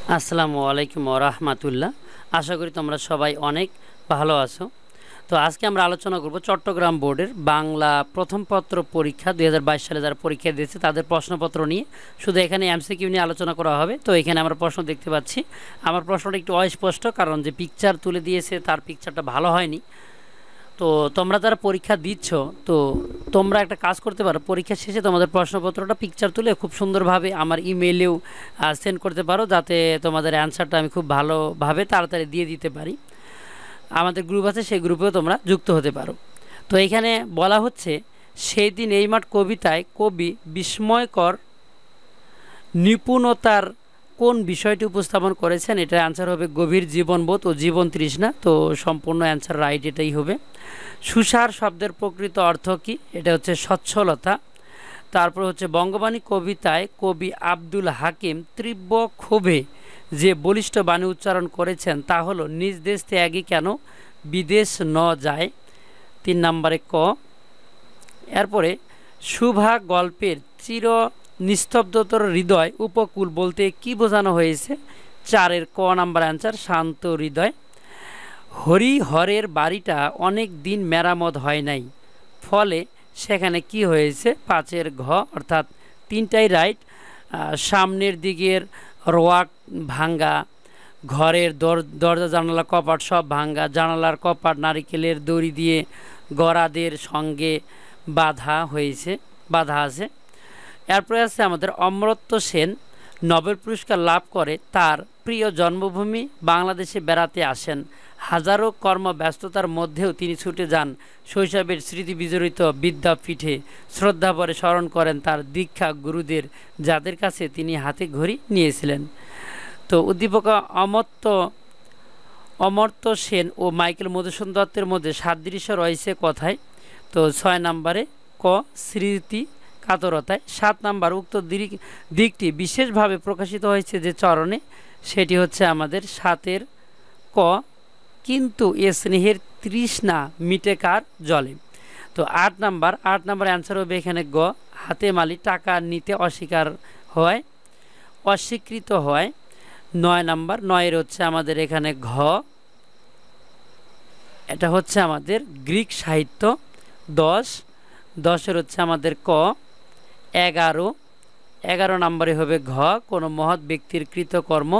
আসসালামু আলাইকুম ওয়া রাহমাতুল্লাহ। আশা করি তোমরা সবাই অনেক ভালো আছো। তো আজকে আমরা আলোচনা করব চট্টগ্রাম বোর্ডের বাংলা প্রথম পত্র পরীক্ষা 2022 সালে যারা পরীক্ষা দিয়েছে তাদের প্রশ্নপত্র নিয়ে শুধু এখানে এমসিকিউ নিয়ে আলোচনা করা হবে। তো এখানে আমরা প্রশ্ন দেখতে পাচ্ছি, আমার প্রশ্নটা একটু অস্পষ্ট কারণ যে পিকচার তুলে দিয়েছে তার পিকচারটা ভালো হয়নি। তো তোমরা যারা পরীক্ষা দিচ্ছ তো তোমরা একটা কাজ করতে পারো, পরীক্ষা শেষে তোমাদের প্রশ্নপত্রটা পিকচার তুলে খুব সুন্দরভাবে আমার ইমেইলেও সেন্ড করতে পারো, যাতে তোমাদের অ্যান্সারটা আমি খুব ভালোভাবে তাড়াতাড়ি দিয়ে দিতে পারি। আমাদের গ্রুপ আছে, সেই গ্রুপেও তোমরা যুক্ত হতে পারো। তো এখানে বলা হচ্ছে, সেই দিন এই মাঠ কবিতায় কবি বিস্ময়কর নিপুণতার কোন বিষয়টি উপস্থাপন করেছেন? এটার অ্যান্সার হবে গভীর জীবনবোধ ও জীবন তৃষ্ণা। তো সম্পূর্ণ অ্যান্সার রাইট এটাই হবে। সুসার শব্দের প্রকৃত অর্থ কী? এটা হচ্ছে সচ্ছলতা। তারপর হচ্ছে বঙ্গবাণী কবিতায় কবি আব্দুল হাকিম তীব্র ক্ষোভে যে বলিষ্ঠ বাণী উচ্চারণ করেছেন তা হলো নিজ দেশ ত্যাগী কেন বিদেশ ন যায়। 3 নম্বরে ক। এরপরে শুভা গল্পের চির নিস্তব্ধতর হৃদয় উপকূল বলতে কি বোঝানো হয়েছে? 4-এর ক নাম্বার অ্যান্সার শান্ত হৃদয়। হরিহরের বাড়িটা অনেক দিন মেরামত হয় নাই, ফলে সেখানে কি হয়েছে? 5-এর ঘ, অর্থাৎ 3টাই রাইট। সামনের দিকের রোয়াক ভাঙ্গা, ঘরের দরজা জানালা কপাট সব ভাঙ্গা, জানালার কপাট নারিকেলের দড়ি দিয়ে গড়াদের সঙ্গে বাঁধা আছে। এরপরে আছে আমাদের অমর্ত্য সেন নোবেল পুরস্কার লাভ করে তার প্রিয় জন্মভূমি বাংলাদেশে বেড়াতে আসেন। হাজারো কর্মব্যস্ততার মধ্যেও তিনি ছুটে যান শৈশবের স্মৃতি বিজড়িত বিদ্যাপীঠে, শ্রদ্ধাভরে স্মরণ করেন তার দীক্ষা গুরুদের, যাদের কাছে তিনি হাতে ঘড়ি নিয়েছিলেন। তো উদ্দীপক অমর্ত্য সেন ও মাইকেল মধুসূদন দত্তের মধ্যে সাদৃশ্য রয়েছে কথায়? তো 6 নম্বরে ক স্মৃতি কাতরতায়। 7 নম্বর উক্ত দিকটি বিশেষভাবে প্রকাশিত হয়েছে যে চরণে, সেটি হচ্ছে আমাদের 7-এর ক। কিন্তু এ স্নেহের তৃষ্ণা মিটে কার জলে। তো 8 নম্বর অ্যান্সার হবে এখানে গ। হাতে মালি টাকা নিতে অস্বীকৃত হয়। 9 নম্বর 9-এর হচ্ছে আমাদের এখানে ঘ, এটা হচ্ছে আমাদের গ্রিক সাহিত্য। 10-এর হচ্ছে আমাদের ক। 11 নম্বরে হবে ঘ, কোনো মহৎ ব্যক্তির কৃতকর্ম।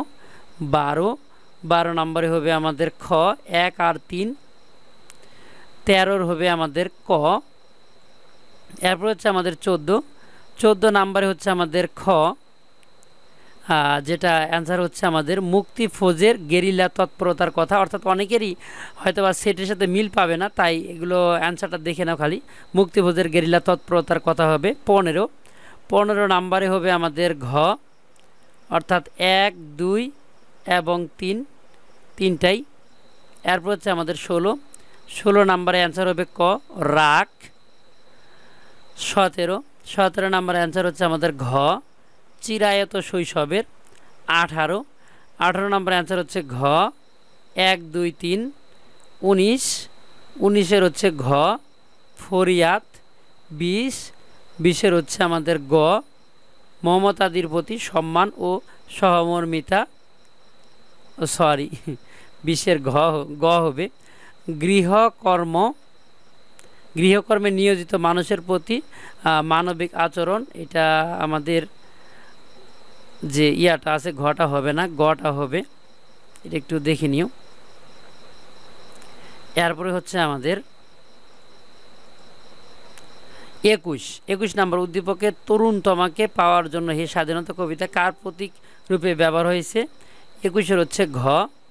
12 নম্বরে হবে আমাদের খ, 1 আর 3। 13-র হবে আমাদের ক। এরপর হচ্ছে আমাদের 14 নম্বরে হচ্ছে আমাদের খ, যেটা অ্যান্সার হচ্ছে আমাদের মুক্তি ফৌজের গেরিলা তৎপরতার কথা। অর্থাৎ অনেকেরই হয়তো বা সেটের সাথে মিল পাবে না, তাই এগুলো অ্যান্সারটা দেখে নাও খালি। মুক্তি ফৌজের গেরিলা তৎপরতার কথা হবে 15 নম্বরে হবে আমাদের ঘ, অর্থাৎ 1, 2 এবং 3 তিনটাই। এরপর হচ্ছে আমাদের 16 নম্বরে অ্যান্সার হবে ক রাগ। 17 নম্বরে অ্যান্সার হচ্ছে আমাদের ঘ চিরায়ত শৈশবের। 18 নম্বরে অ্যান্সার হচ্ছে ঘ 1, 2, 3। 19-এর হচ্ছে ঘ ফরিয়াদ। 20-এর হচ্ছে আমাদের গ মমতাদির প্রতি সম্মান ও সহমর্মিতা। 20-এর গ হবে গৃহকর্মে নিয়োজিত মানুষের প্রতি মানবিক আচরণ। এটা আমাদের যে ইয়াটা আছে ঘটা হবে না, গটা হবে, এটা একটু দেখে নিও। এরপরে হচ্ছে আমাদের 21 নম্বর উদ্দীপকের তরুণ তোমাকে পাওয়ার জন্য হে স্বাধীনতা কবিতা কার প্রতীক রূপে ব্যবহার হয়েছে? 21-এর হচ্ছে ঘ,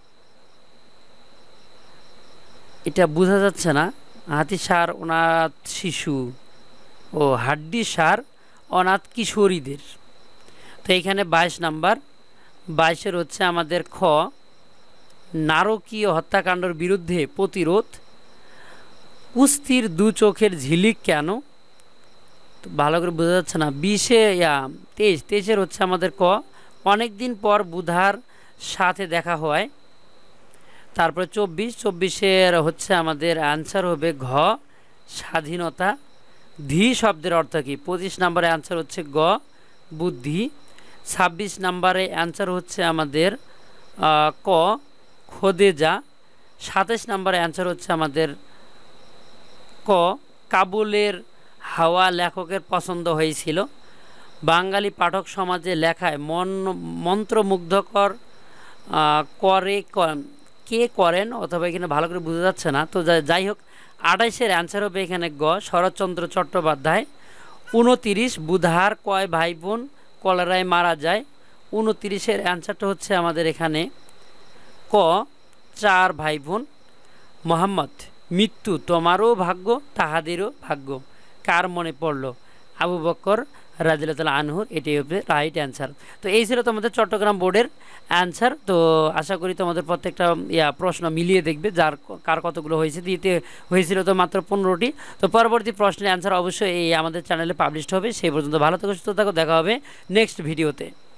এটা বোঝা যাচ্ছে না। হাতি সার অনাথ শিশু ও হাড্ডি সার অনাথ কিশোরীদের। তো এইখানে 22 নম্বর 22-এর হচ্ছে আমাদের খ নারকীয় হত্যাকাণ্ডের বিরুদ্ধে প্রতিরোধ। কুস্তির 2 চোখের ঝিলিক কেন? তো ভালো করে বোঝা যাচ্ছে না। 23-এর হচ্ছে আমাদের ক অনেক দিন পর বুধার সাথে দেখা হয়। তারপরে 24-এর হচ্ছে আমাদের অ্যান্সার হবে ঘ স্বাধীনতা। ধী শব্দের অর্থ কী? 25 নম্বরে অ্যান্সার হচ্ছে গ বুদ্ধি। 26 নম্বরে অ্যান্সার হচ্ছে আমাদের ক খোদেজা। 27 নম্বরে অ্যান্সার হচ্ছে আমাদের ক কাবুলের হাওয়া লেখকের পছন্দ হয়েছিল। বাঙালি পাঠক সমাজে লেখায় মন্ত্রমুগ্ধকর করে কে করেন, অথবা এখানে ভালো করে বোঝা যাচ্ছে না। তো যাই হোক, 28-এর অ্যান্সার হবে এখানে গ শরৎচন্দ্র চট্টোপাধ্যায়। 29 বুধার কয় ভাই বোন কলেরায় মারা যায়। 29-এর অ্যান্সারটা হচ্ছে আমাদের এখানে ক 4 ভাই বোন। মোহাম্মদ মৃত্যু তোমারও ভাগ্য তাহাদেরও ভাগ্য, কার মনে পড়ল? আবু বকর রাদিয়াল্লাহু আনহুর। এটাই হবে রাইট অ্যান্সার। তো এই ছিল তোমাদের চট্টগ্রাম বোর্ডের অ্যান্সার। তো আশা করি তোমাদের প্রত্যেকটা প্রশ্ন মিলিয়ে দেখবে যার কার কতগুলো হয়েছে। দিতে হয়েছিল তো মাত্র 15টি। তো পরবর্তী প্রশ্নের অ্যান্সার অবশ্যই এই আমাদের চ্যানেলে পাবলিশড হবে। সেই পর্যন্ত ভালো থেকো, সুস্থ থাকো, দেখা হবে নেক্সট ভিডিওতে।